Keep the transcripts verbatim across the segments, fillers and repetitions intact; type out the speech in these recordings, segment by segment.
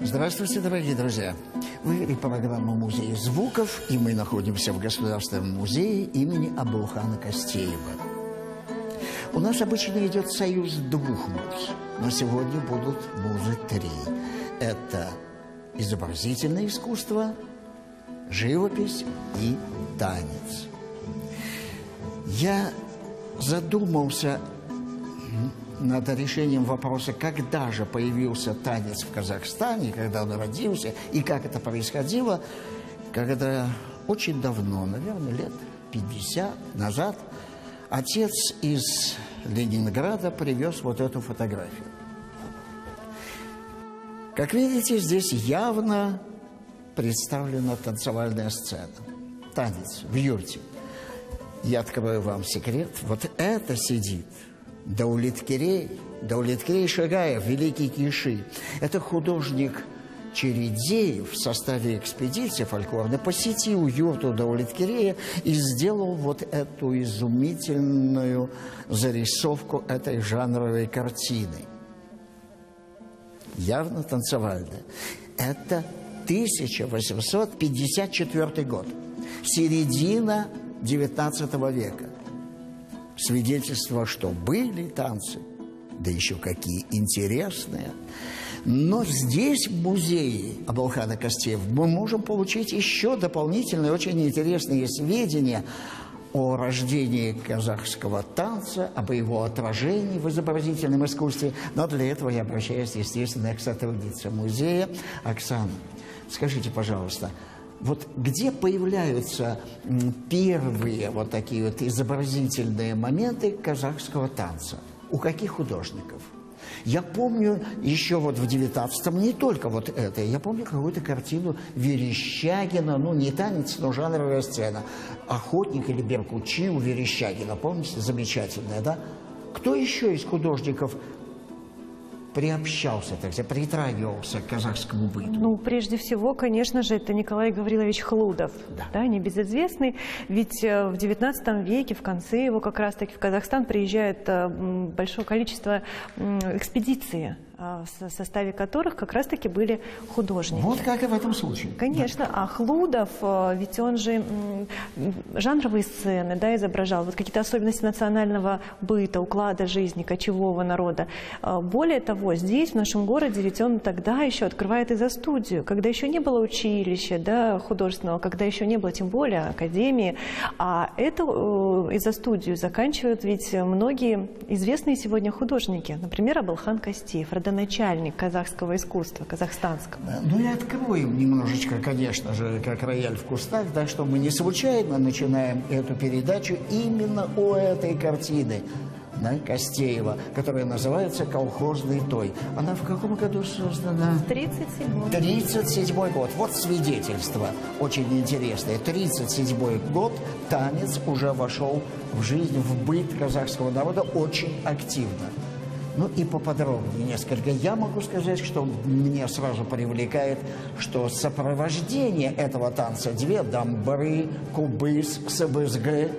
Здравствуйте, дорогие друзья! В эфире программа «Музей звуков», и мы находимся в Государственном музее имени Абылхана Костеева. У нас обычно идет союз двух муз, но сегодня будут музы три. Это изобразительное искусство, живопись и танец. Я задумался над решением вопроса, когда же появился танец в Казахстане, когда он родился и как это происходило, когда очень давно, наверное, лет пятьдесят назад, отец из Ленинграда привез вот эту фотографию. Как видите, здесь явно представлена танцевальная сцена. Танец в юрте. Я открою вам секрет. Вот это сидит Даулеткерей, Даулеткерей Шагаев, великий киши. Это художник Чередеев в составе экспедиции фольклорной посетил юрту Даулеткерея и сделал вот эту изумительную зарисовку этой жанровой картины. Явно танцевальная. Это тысяча восемьсот пятьдесят четвёртый год, середина девятнадцатого века. Свидетельство, что были танцы, да еще какие интересные. Но здесь, в музее Абылхана Костеева, мы можем получить еще дополнительные, очень интересные сведения о рождении казахского танца, об его отражении в изобразительном искусстве. Но для этого я обращаюсь, естественно, к сотруднице музея. Оксана, скажите, пожалуйста, вот где появляются первые вот такие вот изобразительные моменты казахского танца? У каких художников? Я помню еще вот в девятнадцатом, не только вот это, я помню какую-то картину Верещагина, ну не танец, но жанровая сцена. «Охотник» или «Беркучи» у Верещагина, помните, замечательная, да? Кто еще из художников приобщался, так сказать, притрагивался к казахскому быту? Ну, прежде всего, конечно же, это Николай Гаврилович Хлудов, да, да, небезызвестный, ведь в девятнадцатом веке, в конце его как раз-таки в Казахстан приезжает большое количество экспедиций, в составе которых как раз-таки были художники. Вот как и в этом случае. Конечно. Да. А Хлудов, ведь он же жанровые сцены, да, изображал, вот какие-то особенности национального быта, уклада жизни, кочевого народа. Более того, здесь, в нашем городе, ведь он тогда еще открывает изо-студию, когда еще не было училища, да, художественного, когда еще не было, тем более, академии. А эту изо-студию заканчивают ведь многие известные сегодня художники. Например, Абылхан Костеев, начальник казахского искусства, казахстанского. Ну и откроем немножечко, конечно же, как рояль в кустах, да, что мы не случайно начинаем эту передачу именно о этой картине, да, Костеева, которая называется «Колхозный той». Она в каком году создана? тридцать седьмой. тридцать седьмой год. Вот свидетельство очень интересное. тридцать седьмой год танец уже вошел в жизнь, в быт казахского народа очень активно. Ну и поподробнее несколько. Я могу сказать, что мне сразу привлекает, что сопровождение этого танца, две дамбры, кубыс, сбсг,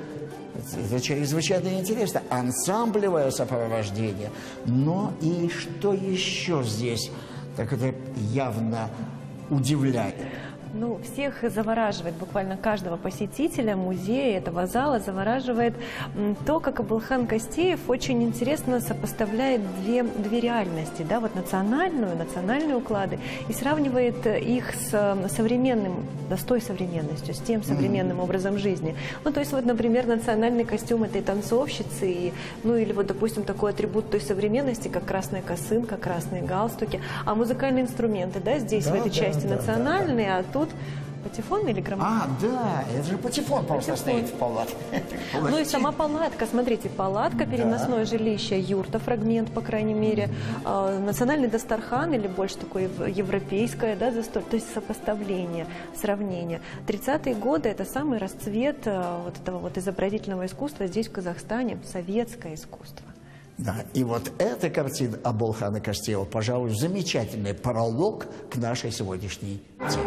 это чрезвычайно интересно. Ансамблевое сопровождение. Но и что еще здесь так это явно удивляет? Ну, всех завораживает, буквально каждого посетителя музея, этого зала, завораживает то, как Абылхан Костеев очень интересно сопоставляет две, две реальности, да, вот национальную, национальные уклады, и сравнивает их с современным, да, с той современностью, с тем современным mm-hmm. образом жизни. Ну, то есть, вот, например, национальный костюм этой танцовщицы, и, ну, или вот, допустим, такой атрибут той современности, как красная косынка, красные галстуки, а музыкальные инструменты, да, здесь да, в этой да, части да, национальные, да, да. а тут патефон или граммофон? А, да, это же патефон просто стоит в палатке. Ну и сама палатка, смотрите, палатка, переносное да. жилище, юрта, фрагмент, по крайней мере, э, национальный дастархан или больше такое европейское, да, застоль, то есть сопоставление, сравнение. тридцатые годы – это самый расцвет э, вот этого вот изобразительного искусства здесь, в Казахстане, советское искусство. Да, и вот эта картина Абылхана Костеева, пожалуй, замечательный пролог к нашей сегодняшней теме.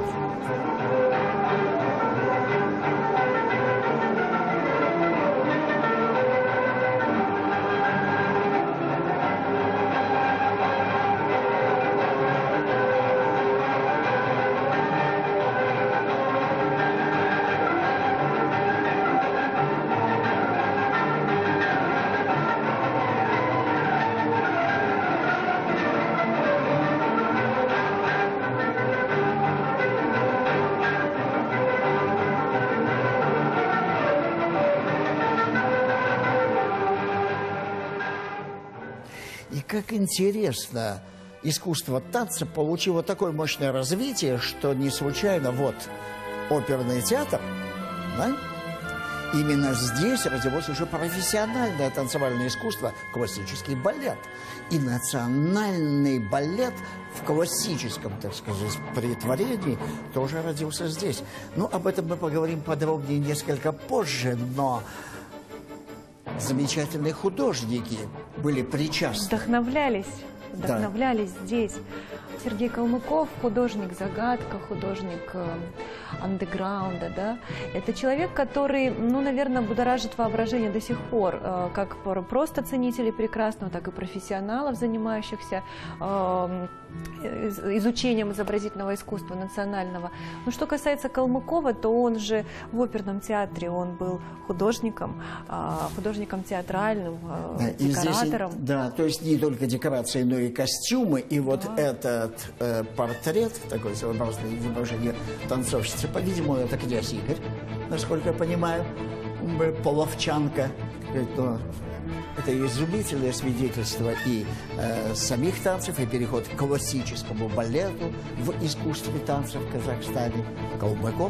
И как интересно, искусство танца получило такое мощное развитие, что не случайно вот оперный театр, да? Именно здесь родилось уже профессиональное танцевальное искусство, классический балет. И национальный балет в классическом, так сказать, претворении тоже родился здесь. Ну, об этом мы поговорим подробнее несколько позже, но замечательные художники были причастны. Вдохновлялись, вдохновлялись да. здесь. Сергей Калмыков, художник-загадка, художник э, андеграунда, да, это человек, который, ну, наверное, будоражит воображение до сих пор, э, как просто ценителей прекрасного, так и профессионалов, занимающихся э, изучением изобразительного искусства национального. Но что касается Калмыкова, то он же в оперном театре, он был художником, э, художником театральным, э, декоратором. Здесь, да, то есть не только декорации, но и костюмы, и вот да. этот э, портрет, такое своеобразное изображение танцовщицы, по-видимому, это князь Игорь, насколько я понимаю, половчанка. Это, это изумительное свидетельство и э, самих танцев, и переход к классическому балету в искусстве танцев в Казахстане. Калмыков.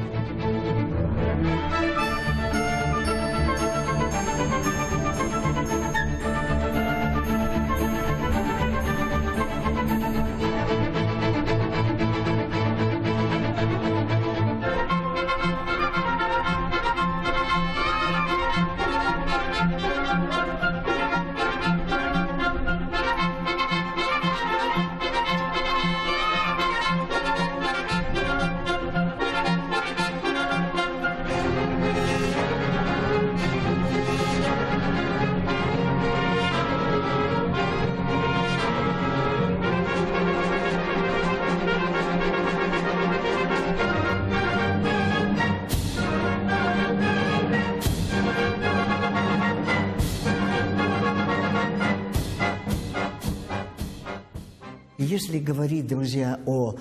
Если говорить, друзья, о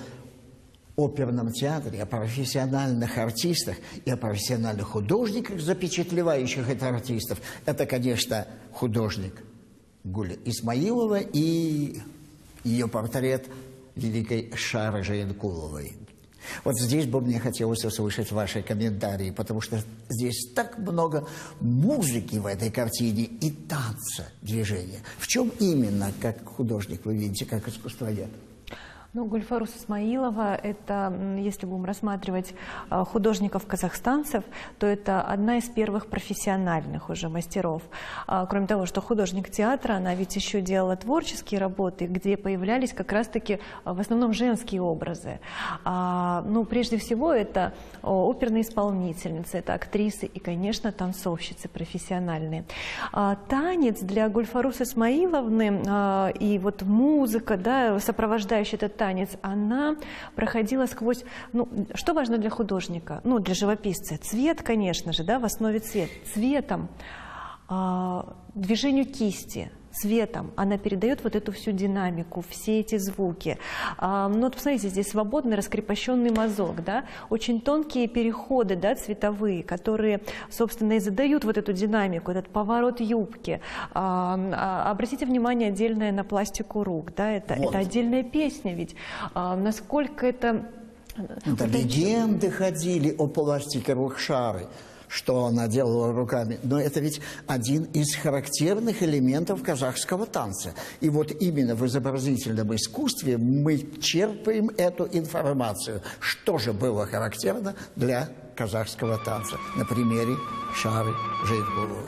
оперном театре, о профессиональных артистах и о профессиональных художниках, запечатлевающих этих артистов, это, конечно, художник Гуля Исмаилова и ее портрет великой Шары Жаенкуловой. Вот здесь бы мне хотелось услышать ваши комментарии, потому что здесь так много музыки в этой картине и танца, движения. В чем именно, как художник, вы видите, как искусствовед? Ну, Гульфарус Исмаилова, это, если будем рассматривать художников-казахстанцев, то это одна из первых профессиональных уже мастеров. Кроме того, что художник театра, она ведь еще делала творческие работы, где появлялись как раз-таки в основном женские образы. Ну, прежде всего, это оперные исполнительницы, это актрисы и, конечно, танцовщицы профессиональные. Танец для Гульфарус Исмаиловны и вот музыка, да, сопровождающая этот танец, она проходила сквозь, ну, что важно для художника, ну, для живописца? Цвет, конечно же, да, в основе цвет. Цветом, э, движению кисти, цветом она передает вот эту всю динамику, все эти звуки. А, ну вот посмотрите, здесь свободный раскрепощенный мазок, да, очень тонкие переходы, да, цветовые, которые, собственно, и задают вот эту динамику, этот поворот юбки. А, а, обратите внимание отдельное на пластику рук, да, это, вот. Это отдельная песня, ведь а, насколько это... Да, вот легенды это... ходили о пластике рук Шары, что она делала руками. Но это ведь один из характерных элементов казахского танца. И вот именно в изобразительном искусстве мы черпаем эту информацию. Что же было характерно для казахского танца? На примере Шары Жаенкуловой.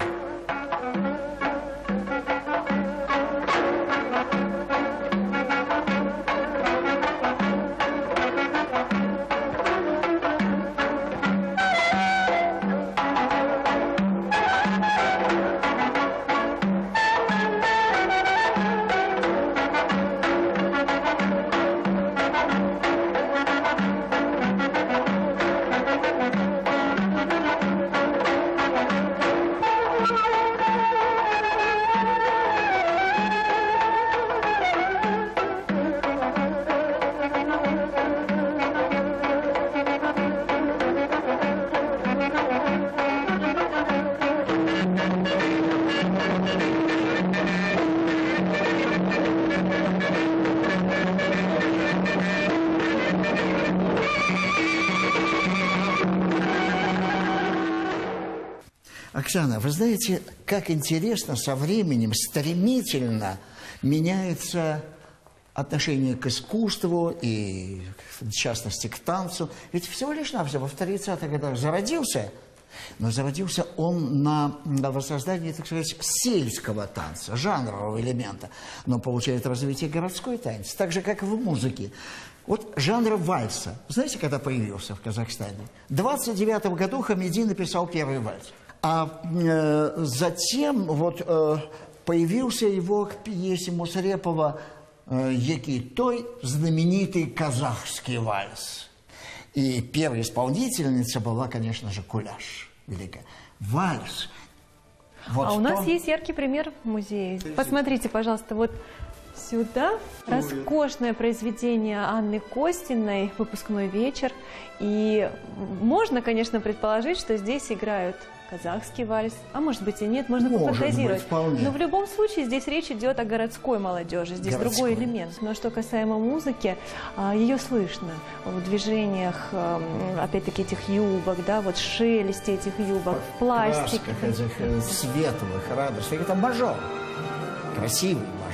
Оксана, вы знаете, как интересно со временем стремительно меняется отношение к искусству и, в частности, к танцу. Ведь всего лишь навсего в тридцатых годах зародился, но зародился он на, на воссоздании, так сказать, сельского танца, жанрового элемента, но получает развитие городской танец, так же, как и в музыке. Вот жанр вальса, знаете, когда появился в Казахстане? В двадцать девятом году Хамиди написал первый вальс. А э, затем вот, э, появился его к пьесе Мусрепова э, «Якитой», знаменитый казахский вальс. И первой исполнительницей была, конечно же, Куляш великая. Вальс. Вот а у том... нас есть яркий пример в музее. Посмотрите, пожалуйста, вот сюда роскошное произведение Анны Костиной «Выпускной вечер». И можно, конечно, предположить, что здесь играют казахский вальс, а может быть и нет, можно пофантазировать. Но в любом случае здесь речь идет о городской молодежи, здесь городской. Другой элемент. Но что касаемо музыки, ее слышно в движениях, опять-таки, этих юбок, да, вот шелесте этих юбок, в пластике. Этих светлых, радостных. Это мажор, красивый мажор.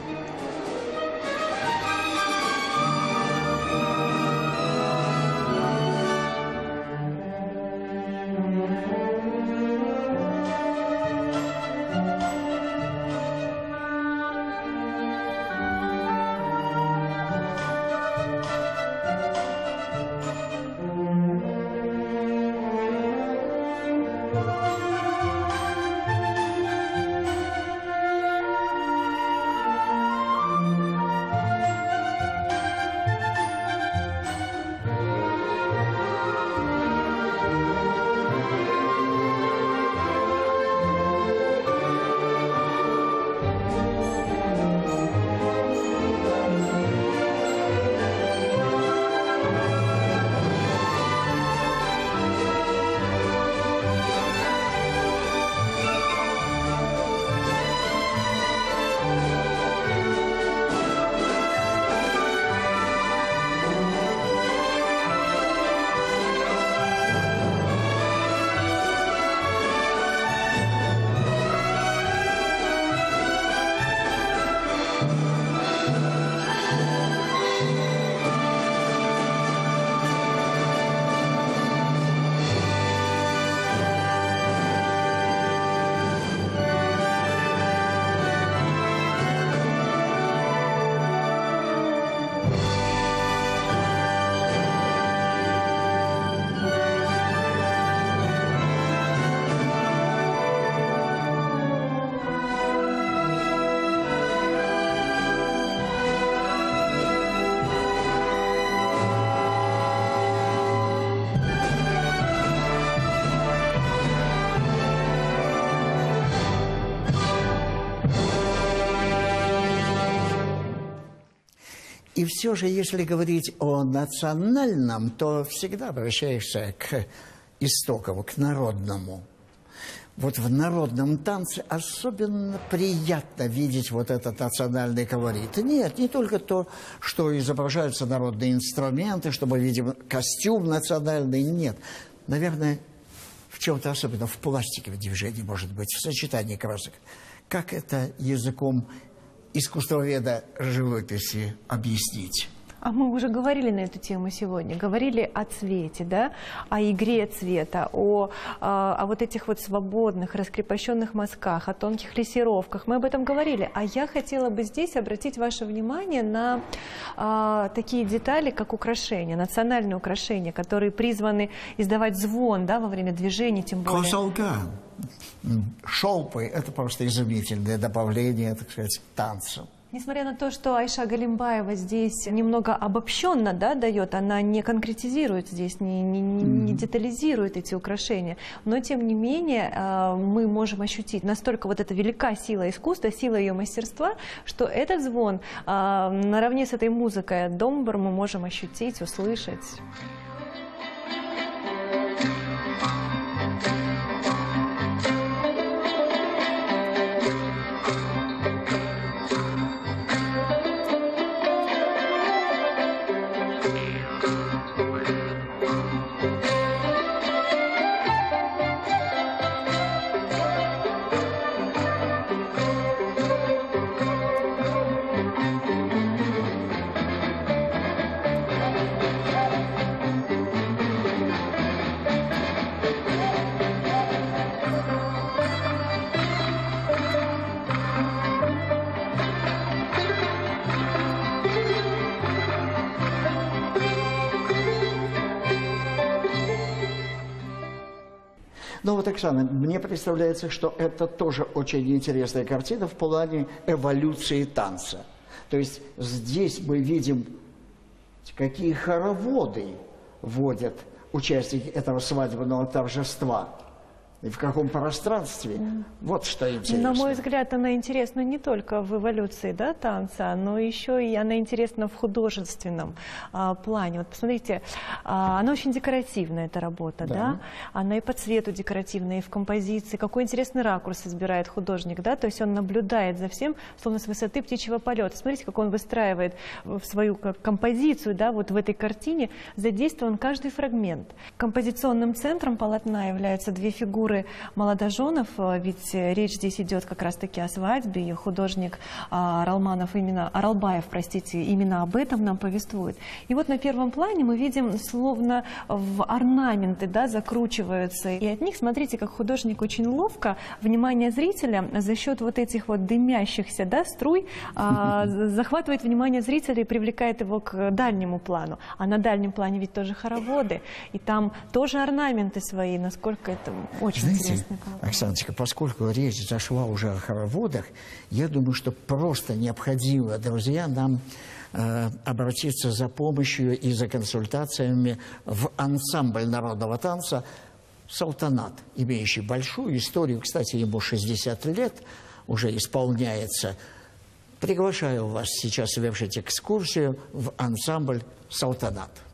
И все же, если говорить о национальном, то всегда обращаешься к истокам, к народному. Вот в народном танце особенно приятно видеть вот этот национальный колорит. Нет, не только то, что изображаются народные инструменты, что мы видим костюм национальный, нет. Наверное, в чем-то особенно в пластике в движении, может быть, в сочетании красок. Как это языком искусствоведа живописи объяснить? А мы уже говорили на эту тему сегодня, говорили о цвете, да, о игре цвета, о, о, о вот этих вот свободных, раскрепощенных мазках, о тонких лессировках. Мы об этом говорили. А я хотела бы здесь обратить ваше внимание на а, такие детали, как украшения, национальные украшения, которые призваны издавать звон, да, во время движения, тем более. Косалган, шелпы – это просто изумительное добавление, так сказать, к танцу. Несмотря на то, что Айша Галимбаева здесь немного обобщенно, да, дает, она не конкретизирует здесь, не, не, не детализирует эти украшения, но тем не менее мы можем ощутить, настолько вот эта велика сила искусства, сила ее мастерства, что этот звон наравне с этой музыкой домбр мы можем ощутить, услышать. Ну вот, Оксана, мне представляется, что это тоже очень интересная картина в плане эволюции танца. То есть здесь мы видим, какие хороводы вводят участники этого свадебного торжества. И в каком пространстве. Вот что интересно. На мой взгляд, она интересна не только в эволюции, да, танца, но еще и она интересна в художественном а, плане. Вот посмотрите, а, она очень декоративная, эта работа, да. да? Она и по цвету декоративная, и в композиции. Какой интересный ракурс избирает художник, да, то есть он наблюдает за всем, словно с высоты птичьего полета. Смотрите, как он выстраивает в свою композицию, да, вот в этой картине задействован каждый фрагмент. Композиционным центром полотна являются две фигуры молодоженов, ведь речь здесь идет как раз-таки о свадьбе, и художник Аралманов, именно, Аралбаев, простите, именно об этом нам повествует. И вот на первом плане мы видим, словно в орнаменты, да, закручиваются, и от них, смотрите, как художник очень ловко внимание зрителя за счет вот этих вот дымящихся, да, струй а, захватывает внимание зрителя и привлекает его к дальнему плану. А на дальнем плане ведь тоже хороводы, и там тоже орнаменты свои, насколько это очень Знаете, Оксаночка, поскольку речь зашла уже о хороводах, я думаю, что просто необходимо, друзья, нам э, обратиться за помощью и за консультациями в ансамбль народного танца «Салтанат», имеющий большую историю. Кстати, ему шестьдесят лет уже исполняется. Приглашаю вас сейчас совершить экскурсию в ансамбль «Салтанат».